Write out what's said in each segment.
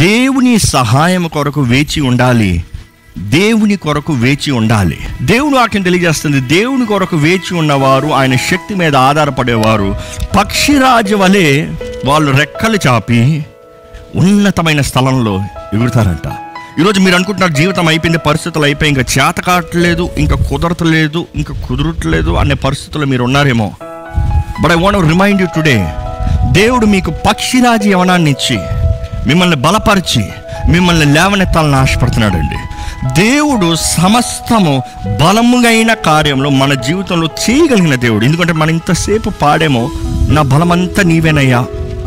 దేవుని సహాయం కొరకు వేచి ఉండాలి. దేవుని కొరకు వేచి ఉండాలి. దేవుని వాక్యం తెలియజేస్తుంది, దేవుని కొరకు వేచి ఉన్నవారు, ఆయన శక్తి మీద ఆధారపడేవారు పక్షిరాజు వలె వాళ్ళు రెక్కలు చాపి ఉన్నతమైన స్థలంలో ఎగురుతారంట. ఈరోజు మీరు అనుకుంటున్నారు జీవితం అయిపోయింది, పరిస్థితులు అయిపోయి, ఇంకా చేత కావట్లేదు, ఇంకా కుదరట్లేదు, ఇంకా కుదరట్లేదు అనే పరిస్థితుల్లో మీరు ఉన్నారేమో. But I want to remind you today, దేవుడు మీకు పక్షిరాజు యవనాన్ని ఇచ్చి మిమ్మల్ని బలపరిచి మిమ్మల్ని లేవనెత్తాలని ఆశపడుతున్నాడండి. దేవుడు సమస్తము బలముగైన కార్యంలో మన జీవితంలో చేయగలిగిన దేవుడు. ఎందుకంటే మనం ఇంతసేపు పాడేమో, నా బలమంతా నీవేనయ్యా,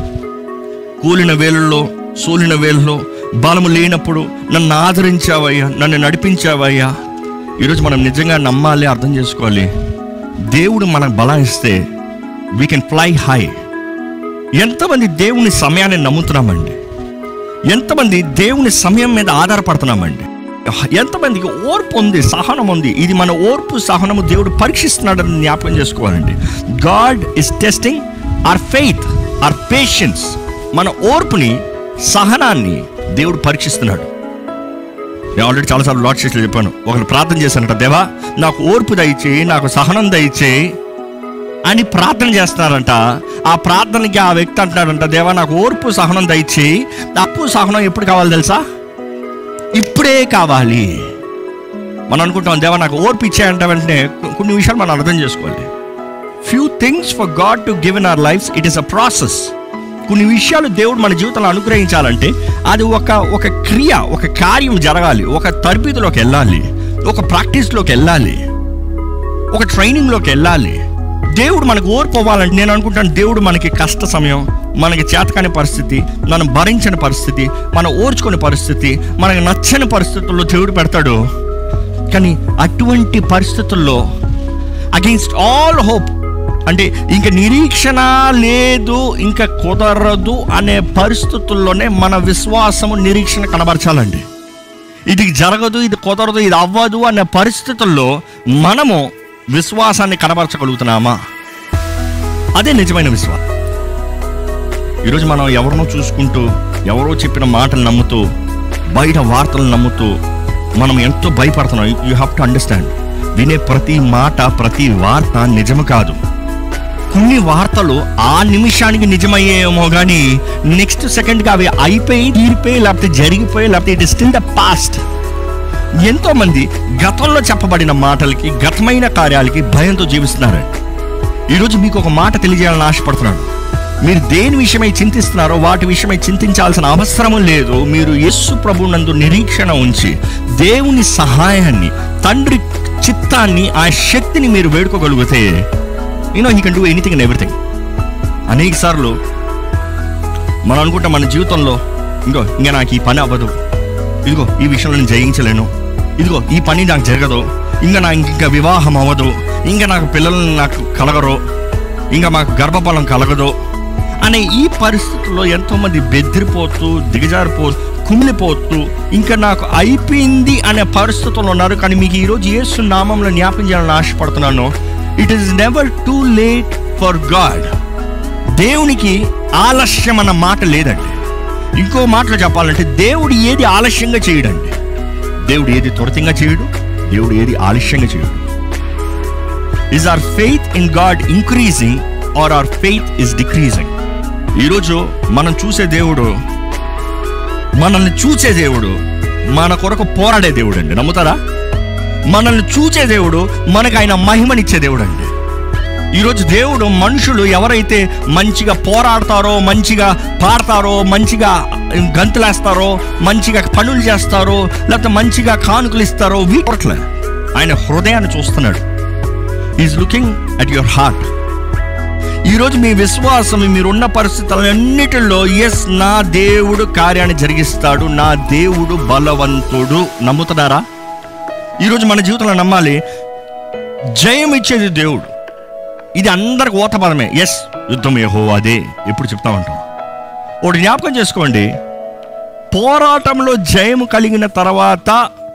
కూలిన వేళల్లో సోలిన వేళల్లో బలము లేనప్పుడు నన్ను ఆదరించావయ్యా, నన్ను నడిపించావయ్యా. ఈరోజు మనం నిజంగా నమ్మాలి, అర్థం చేసుకోవాలి, దేవుడు మనకు బలం ఇస్తే వీ కెన్ ఫ్లై హై. ఎంతమంది దేవుని సమయాన్ని నమ్ముతున్నామండి? ఎంతమంది దేవుని సమయం మీద ఆధారపడుతున్నామండి? ఎంతమందికి ఓర్పు ఉంది, సహనం ఉంది? ఇది మన ఓర్పు సహనము దేవుడు పరీక్షిస్తున్నాడని జ్ఞాపకం చేసుకోవాలండి. God is testing our faith, our patience. మన ఓర్పుని, సహనాన్ని దేవుడు పరీక్షిస్తున్నాడు. నేను ఆల్రెడీ చాలాసార్లు లార్డ్ చర్చ్లో చెప్పాను, ఒకరు ప్రార్థన చేశానంట, దేవా నాకు ఓర్పు దయచేయి, నాకు సహనం దయచేయి అని ప్రార్థన చేస్తున్నారంట. ఆ ప్రార్థనకి ఆ వ్యక్తి అంటున్నాడంట, దేవా నాకు ఓర్పు సహనం దయచేయి. అప్పు సహనం ఎప్పుడు కావాలి తెలుసా? ఇప్పుడే కావాలి. మనం అనుకుంటాం దేవా నాకు ఓర్పు ఇచ్చాయంట, వెంటనే కొన్ని విషయాలు మనం అర్థం చేసుకోవాలి. Few things for God to give in our lifes, it is a process. కొన్ని విషయాలు దేవుడు మన జీవితంలో అనుగ్రహించాలంటే అది ఒక క్రియ, ఒక కార్యం జరగాలి, ఒక తరబిదిలోకి వెళ్ళాలి, ఒక ప్రాక్టీస్లోకి వెళ్ళాలి, ఒక ట్రైనింగ్లోకి వెళ్ళాలి. దేవుడు మనకు ఓర్పు అవ్వాలంటే నేను అనుకుంటాను, దేవుడు మనకి కష్ట సమయం, మనకి చేతకాని పరిస్థితి, మనం భరించని పరిస్థితి, మనం ఓర్చుకునే పరిస్థితి, మనకు నచ్చని పరిస్థితుల్లో దేవుడు పెడతాడు. కానీ అటువంటి పరిస్థితుల్లో అగెయిన్స్ట్ ఆల్ హోప్, అంటే ఇంకా నిరీక్షణ లేదు, ఇంకా కుదరదు అనే పరిస్థితుల్లోనే మన విశ్వాసము, నిరీక్షణ కనబరచాలండి. ఇది జరగదు, ఇది కుదరదు, ఇది అవ్వదు అనే పరిస్థితుల్లో మనము విశ్వాసాన్ని కనబరచగలుగుతున్నామా? అదే నిజమైన విశ్వాసం. ఈరోజు మనం ఎవరినో చూసుకుంటూ, ఎవరో చెప్పిన మాటలు నమ్ముతూ, బయట వార్తలు నమ్ముతూ మనం ఎంతో భయపడుతున్నాం. యూ హ్యావ్ టు అండర్స్టాండ్, వినే ప్రతి మాట, ప్రతి వార్త నిజము కాదు. కొన్ని వార్తలు ఆ నిమిషానికి నిజమయ్యేమో కానీ నెక్స్ట్ సెకండ్కి అవి అయిపోయి, తీరిపోయి, లేకపోతే జరిగిపోయి, లేకపోతే it is still the past. ఎంతోమంది గతంలో చెప్పబడిన మాటలకి, గతమైన కార్యాలకి భయంతో జీవిస్తున్నారు. ఈరోజు మీకు ఒక మాట తెలియజేయాలని ఆశపడుతున్నాను. మీరు దేని విషయమై చింతిస్తున్నారో వాటి విషయమై చింతించాల్సిన అవసరం లేదు. మీరు యేసు ప్రభువు నందు నిరీక్షణ ఉంచి దేవుని సహాయాన్ని, తండ్రి చిత్తాన్ని, ఆ శక్తిని మీరు వేడుకోగలిగితే he can do anything and everything. అనేక సార్లు మనం అనుకుంటాం మన జీవితంలో, ఇంకా నాకు ఈ పని అవ్వదు, ఇదిగో ఈ విషయంలో నేను జయించలేను, ఇదిగో ఈ పని నాకు జరగదు, ఇంకా వివాహం అవ్వదు, ఇంకా నాకు పిల్లలు నాకు కలగరు, ఇంకా మాకు గర్భఫలం కలగదు అనే ఈ పరిస్థితుల్లో ఎంతోమంది బెదిరిపోతూ, దిగజారిపోతూ, కుమిలిపోతూ ఇంకా నాకు అయిపోయింది అనే పరిస్థితుల్లో ఉన్నారు. కానీ మీకు ఈరోజు యేసు నామంలో జ్ఞాపకం చేయాలని ఆశపడుతున్నాను, it is never too late for God. దేవునికి ఆలస్యం అన్న మాట లేదండి. ఇంకో మాటలో చెప్పాలంటే దేవుడు ఏది ఆలస్యంగా చేయడండి. దేవుడు ఏది త్వరితంగా చేయడు, దేవుడు ఏది ఆలస్యంగా చేయడు. Is our faith in God increasing or our faith is decreasing? ఈరోజు మనం చూసే దేవుడు, మనల్ని చూసే దేవుడు, మన కొరకు పోరాడే దేవుడు అండి. నమ్ముతారా? మనల్ని చూసే దేవుడు, మనకు ఆయన మహిమనిచ్చే దేవుడు అండి. ఈరోజు దేవుడు, మనుషులు ఎవరైతే మంచిగా పోరాడతారో, మంచిగా పాడతారో, మంచిగా గంతులేస్తారో, మంచిగా పనులు చేస్తారో, లేకపోతే మంచిగా కానుకలు ఇస్తారో, వీటిలో ఆయన హృదయాన్ని చూస్తున్నాడు. Is looking at your heart. ఈరోజు మీ విశ్వాసం, మీరున్న పరిస్థితులన్నిటిలో ఎస్ నా దేవుడు కార్యాన్ని జరిగిస్తాడు, నా దేవుడు బలవంతుడు. నమ్ముతున్నారా? ఈరోజు మన జీవితంలో నమ్మాలి, జయం ఇచ్చేది దేవుడు. ఇది అందరికి ఓత పదమే. ఎస్, యుద్ధం యెహోవాదే ఎప్పుడు చెప్తా ఉంటాం. ఒకటి జ్ఞాపకం చేసుకోండి, పోరాటంలో జయము కలిగిన తర్వాత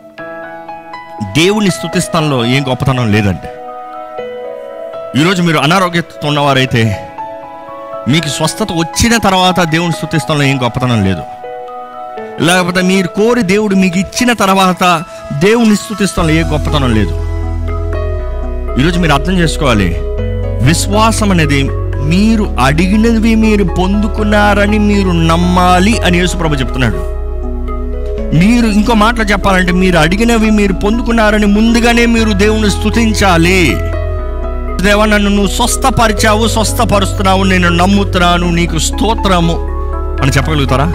దేవుని స్తుతిస్తాంలో ఏం గొప్పతనం లేదండి. ఈరోజు మీరు అనారోగ్యంతో ఉన్నవారైతే మీకు స్వస్థత వచ్చిన తర్వాత దేవుని స్తుతిస్తాంలో ఏం గొప్పతనం లేదు. లేకపోతే మీరు కోరి దేవుడు మీకు ఇచ్చిన తర్వాత దేవుని స్తుతిస్తాం ఏ గొప్పతనం లేదు. ఈరోజు మీరు అర్థం చేసుకోవాలి, విశ్వాసం అనేది మీరు అడిగినవి మీరు పొందుకున్నారని మీరు నమ్మాలి అని యేసుప్రభు చెప్తున్నాడు. మీరు ఇంకో మాటలు చెప్పాలంటే, మీరు అడిగినవి మీరు పొందుకున్నారని ముందుగానే మీరు దేవుని స్తుతించాలి. దేవా, నన్ను నువ్వు స్వస్థపరిచావు, స్వస్థపరుస్తున్నావు, నేను నమ్ముతున్నాను, నీకు స్తోత్రము అని చెప్పగలుగుతారా?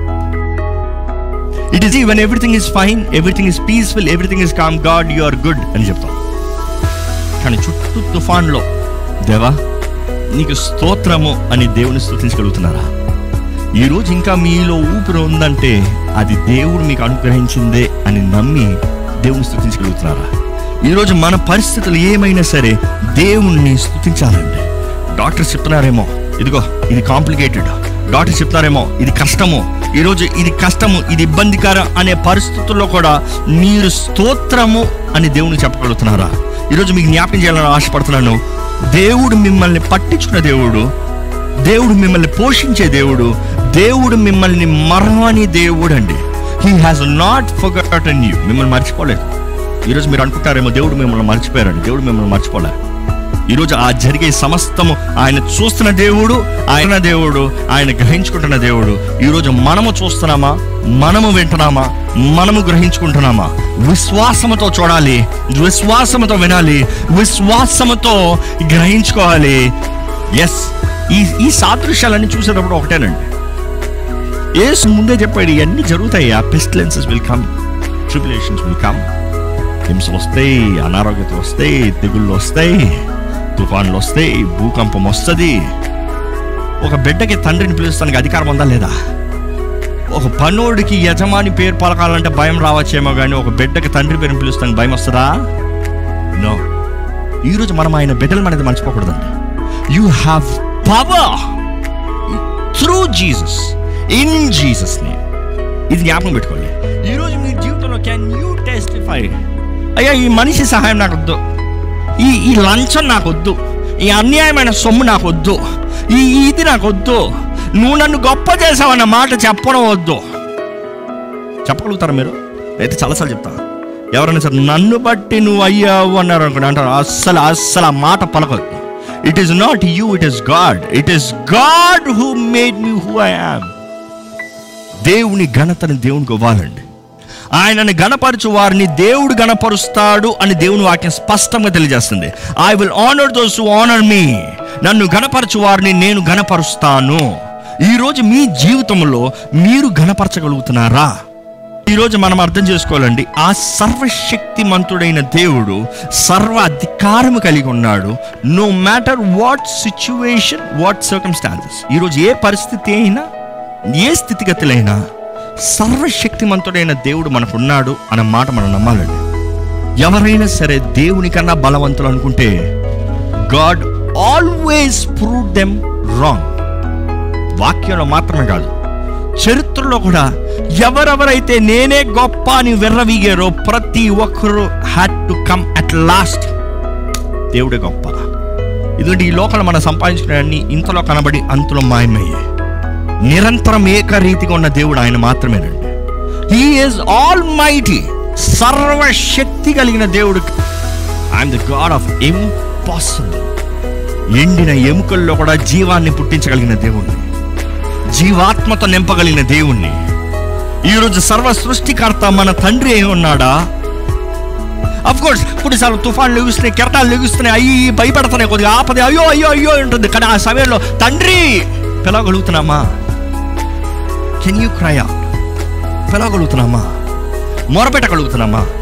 It is when everything is fine, everything is peaceful, everything is calm, God you are good అని చెప్తాం. కానీ చుట్టూ తుఫాన్లో దేవా నీకు స్తోత్రము అని దేవుని స్తుతించగలుగుతున్నారా? ఈరోజు ఇంకా మీలో ఊపిరి ఉందంటే అది దేవుడు మీకు అనుగ్రహించిందే అని నమ్మి దేవుని స్తుతించగలుగుతున్నారా? ఈరోజు మన పరిస్థితులు ఏమైనా సరే దేవుణ్ణి స్తుతించాలండి. డాక్టర్స్ చెప్తున్నారేమో ఇదిగో ఇది కాంప్లికేటెడ్, డాక్టర్స్ చెప్తున్నారేమో ఇది కష్టము, ఈరోజు ఇది కష్టము, ఇది ఇబ్బందికరం అనే పరిస్థితుల్లో కూడా మీరు స్తోత్రము అని దేవుని చెప్పగలుగుతున్నారా? ఈరోజు మీకు జ్ఞాపకం చేయాలని ఆశపడుతున్నాను, దేవుడు మిమ్మల్ని పట్టించుకున్న దేవుడు, దేవుడు మిమ్మల్ని పోషించే దేవుడు, దేవుడు మిమ్మల్ని మరవని దేవుడు అండి. He has not forgotten you. మిమ్మల్ని మర్చిపోలేదు. ఈరోజు మీరు అనుకుంటారేమో దేవుడు మిమ్మల్ని మర్చిపోయారండి. దేవుడు మిమ్మల్ని మర్చిపోలే. ఈరోజు ఆ జరిగే సమస్తము ఆయన చూస్తున్న దేవుడు, ఆయన గ్రహించుకుంటున్న దేవుడు. ఈరోజు మనము చూస్తున్నామా, మనము వింటున్నామా, మనము గ్రహించుకుంటున్నామా? విశ్వాసముతో చూడాలి, విశ్వాసముతో వినాలి, విశ్వాసముతో గ్రహించుకోవాలి. ఎస్, ఈ సాదృశ్యాలన్నీ చూసేటప్పుడు ఒకటేనండి, యేసు ముందే చెప్పాడు ఇవన్నీ జరుగుతాయి. ఆ pestilences will come, tribulations will come. హింసలు వస్తాయి, అనారోగ్యతలు వస్తాయి, తెగుళ్ళు వస్తాయి, తుఫాన్లు వస్తాయి, భూకంపం వస్తుంది. ఒక బిడ్డకి తండ్రిని పిలుస్తానికి అధికారం ఉందా లేదా? ఒక పనోడికి యజమాని పేరు పలకాలంటే భయం రావచ్చేమో, కానీ ఒక బిడ్డకి తండ్రి పేరుని పిలుస్తానికి భయం వస్తుందా? నో. ఈరోజు మనం ఆయన బిడ్డలు అనేది మర్చిపోకూడదండి. You have power through Jesus, in Jesus name. ఇది జ్ఞాపకం పెట్టుకోండి. ఈరోజు మీ జీవితంలో కెన్ యూ టెస్టిఫై, అయ్యా ఈ మనిషి సహాయం నాకు వద్దు, ఈ లంచం నాకు వద్దు, ఈ అన్యాయమైన సొమ్ము నాకు వద్దు, ఇది నాకు వద్దు, నువ్వు నన్ను గొప్ప చేసావన్న మాట చెప్పడం వద్దు. చెప్పగలుగుతారా మీరు? అయితే చాలాసార్లు చెప్తా, ఎవరైనా సరే నన్ను బట్టి నువ్వు అయ్యావు అన్నారు అనుకోండి, అంటారు అస్సలు ఆ మాట పలకొద్దు. It is not you, it is God. It is God who made me who I am. దేవుని ఘనతని దేవునికి ఇవ్వాలండి. ఆయనని గణపరచు వారిని దేవుడు గణపరుస్తాడు అని దేవుని వాక్యం స్పష్టంగా తెలియజేస్తుంది. I will honour those who honour me. నన్ను గణపరచు వారిని నేను గణపరుస్తాను. ఈరోజు మీ జీవితంలో మీరు గణపరచగలుగుతున్నారా? ఈరోజు మనం అర్థం చేసుకోవాలండి, ఆ సర్వశక్తిమంతుడైన దేవుడు సర్వ అధికారము కలిగి ఉన్నాడు. No matter what situation, what circumstances. ఈరోజు ఏ పరిస్థితి అయినా, ఏ స్థితిగతులైనా సర్వశక్తిమంతుడైన దేవుడు మనకున్నాడు అన్న మాట మనం నమ్మాలండి. ఎవరైనా సరే దేవుని కన్నా బలవంతులు అనుకుంటే God always prove them wrong. వాక్యంలో మాత్రమే కాదు, చరిత్రలో కూడా ఎవరెవరైతే నేనే గొప్ప అని విర్రవీగారో ప్రతి ఒక్కరు had to come at last. దేవుడే గొప్ప. ఎందుకంటే ఈ లోకంలో మనం సంపాదించుకునే అన్ని ఇంతలో కనబడి అంతలో మాయమయ్యాయి. నిరంతరం ఏకరీతిగా ఉన్న దేవుడు ఆయన మాత్రమేనండి. హీ ఈజ్ ఆల్ మైటీ, సర్వశక్తి కలిగిన దేవుడు. I am the God of impossible. ఎండిన ఎముకల్లో కూడా జీవాన్ని పుట్టించగలిగిన దేవుణ్ణి, జీవాత్మతో నింపగలిగిన దేవుణ్ణి. ఈరోజు సర్వ సృష్టికర్త మన తండ్రి అయి ఉన్నాడా? అఫ్ కోర్స్ కొన్నిసార్లు తుఫాన్లు లెగుస్తున్నాయి, కెరటాలు లెగుస్తున్నాయి, అయ్యి భయపడుతున్నాయి, కొద్దిగా ఆపద అయ్యో అయ్యో అయ్యో ఉంటుంది. కానీ ఆ సమయంలో తండ్రి పిలవగలుగుతున్నామా? Can you cry out? పిలవగలుగుతున్నామా? మొరపెట్టగలుగుతున్నామా?